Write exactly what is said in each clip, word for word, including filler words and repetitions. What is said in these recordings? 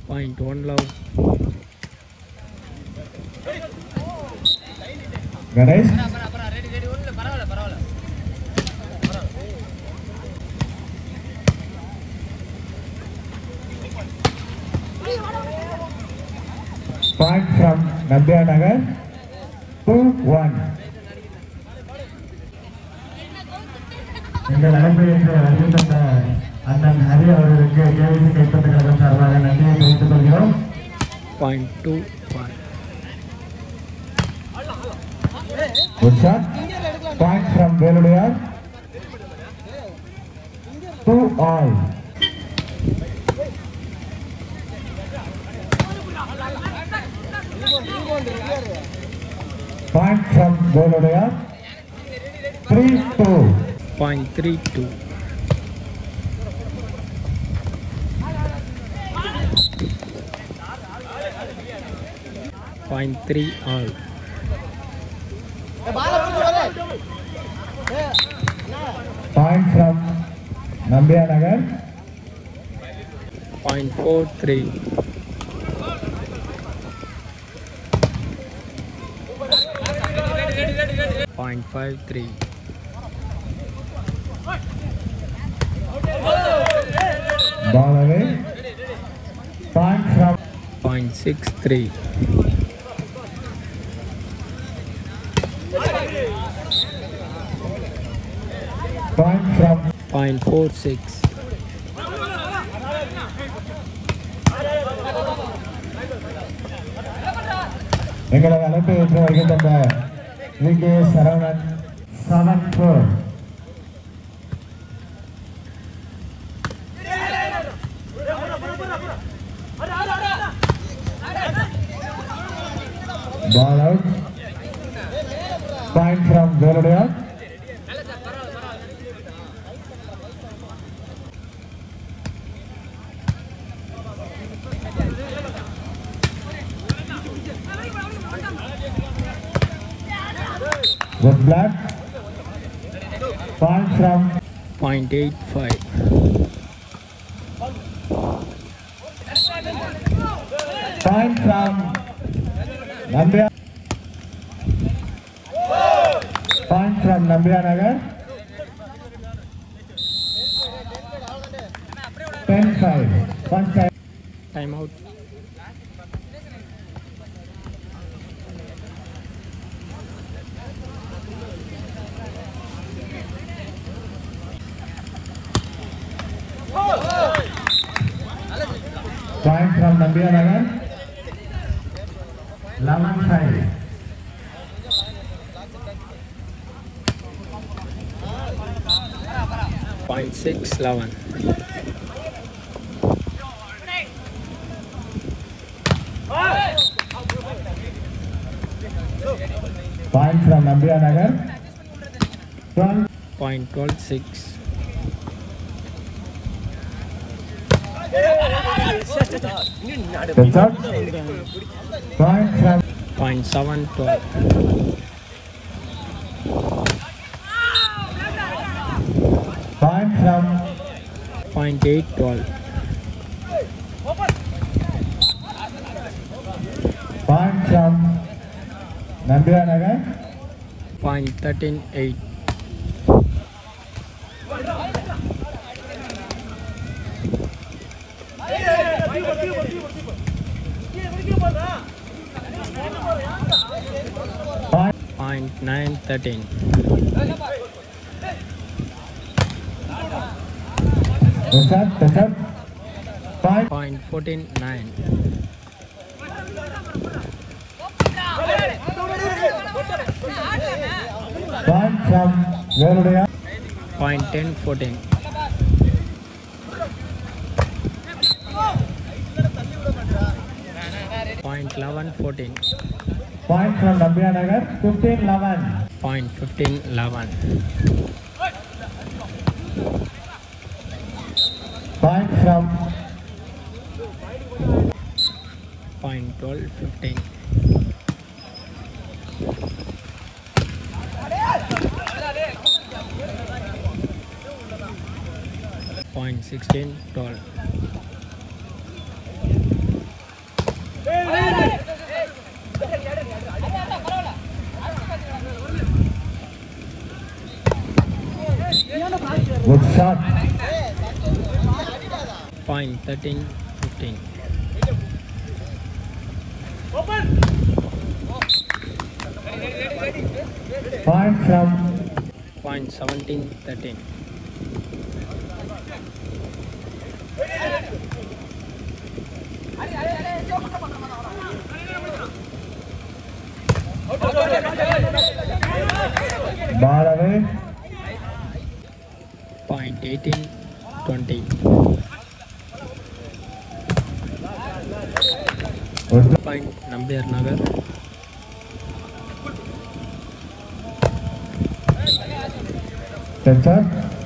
Point one love. Ganesh. Point from nambiyarnagar. two one. எங்கள் அழைப்பை அறிவித்த அண்ணன் ஹரி அவர்களுக்கு கேள்வி கேட்பதற்காக சார்பாக நன்றியை தெரிவித்துக் கொள்கிறோம். Point two one. Good shot. Point from veludaiyar. two all. Point from veludaiyar. three two. Point three two. Point three all. Point from nambiyarnagar. Point four three. Point five three. Ball away. Point from Point six three. point from Point four six. எங்களது அழைப்பை ஏற்று வருகின்ற V K Saravanan seven four. Ball out. Point from veludaiyar. With black. Point from Point eight five. point from Nambiyar. Point from nambiyarnagar. ten five. First time. Time out. Point from nambiyarnagar. eleven five. Point six eleven. Point from nambiyarnagar. twelve. Point twelve six. That's out. Point from Point seven twelve. point from Point eight twelve. point from nambiyarnagar. Point thirteen eight. Point Point nine thirteen. that's out. That's out. Point Point fourteen nine. point from veludaiyar. Point ten fourteen. Point eleven fourteen. Point from nambiyarnagar. fifteen eleven. Point fifteen eleven. Point from Point twelve fifteen. Point sixteen twelve. shot. Point thirteen fifteen. Point from Point seventeen thirteen. ball away. Point eighteen twenty. Point nambiyarnagar. That's up.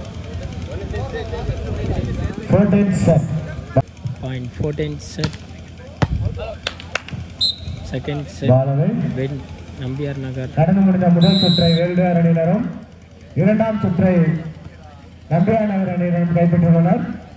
fourteen set. Point fourteen set. Second set. Ball away. Win nambiyarnagar. நடந்து முடிந்த முதல் சுற்றை வேல்டார் அணியினரும் இரண்டாம் சுற்றை நம்பியார் நகர் அணியினரும் கைப்பற்றியுள்ளனர்.